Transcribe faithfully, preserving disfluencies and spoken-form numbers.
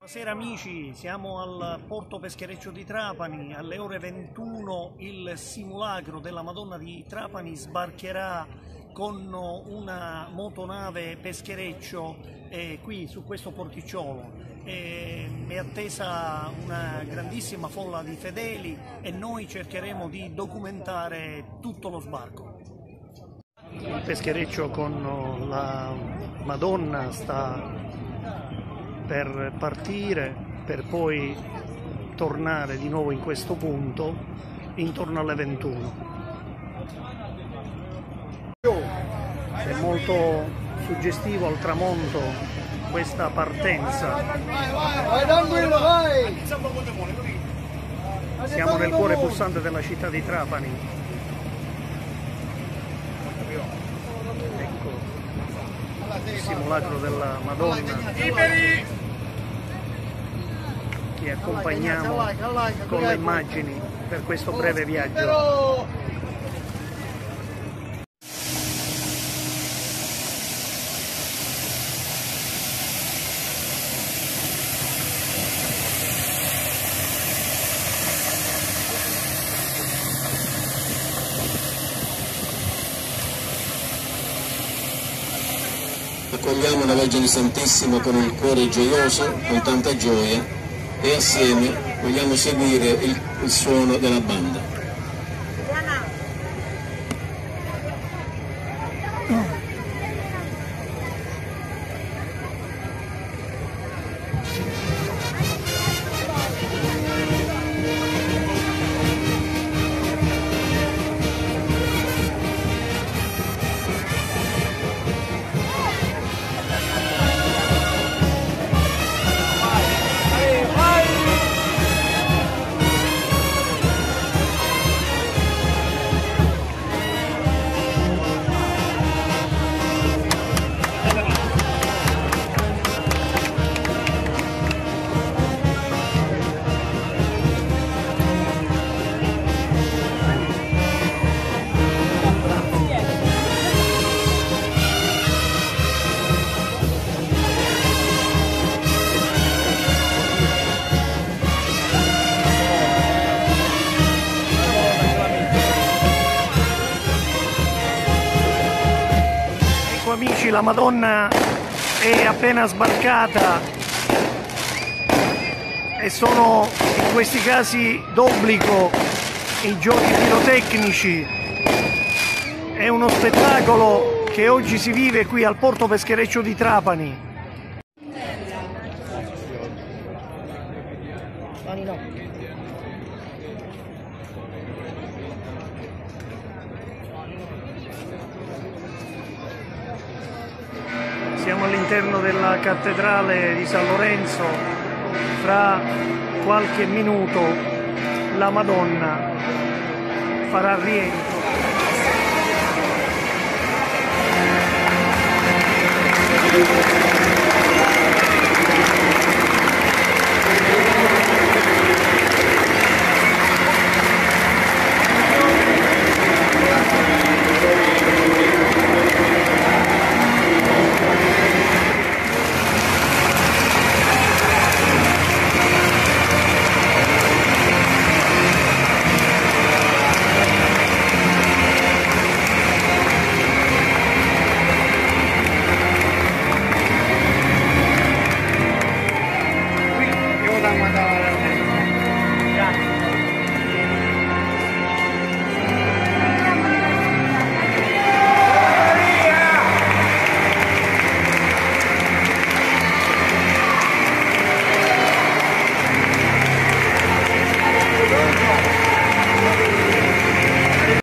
Buonasera amici, siamo al Porto Peschereccio di Trapani. Alle ore ventuno il simulacro della Madonna di Trapani sbarcherà con una motonave Peschereccio eh, qui su questo porticciolo. Eh, è attesa una grandissima folla di fedeli e noi cercheremo di documentare tutto lo sbarco. Il Peschereccio con la Madonna sta per partire, per poi tornare di nuovo in questo punto intorno alle ventuno. È molto suggestivo al tramonto questa partenza. Siamo nel cuore pulsante della città di Trapani. Ecco il simulacro della Madonna che accompagniamo con le immagini per questo breve viaggio. Accogliamo la Vergine Santissima con il cuore gioioso, con tanta gioia, e assieme vogliamo seguire il, il suono della banda. Amici, la Madonna è appena sbarcata e sono in questi casi d'obbligo i giochi pirotecnici. È uno spettacolo che oggi si vive qui al Porto Peschereccio di Trapani. Siamo all'interno della cattedrale di San Lorenzo. Fra qualche minuto la Madonna farà rientro.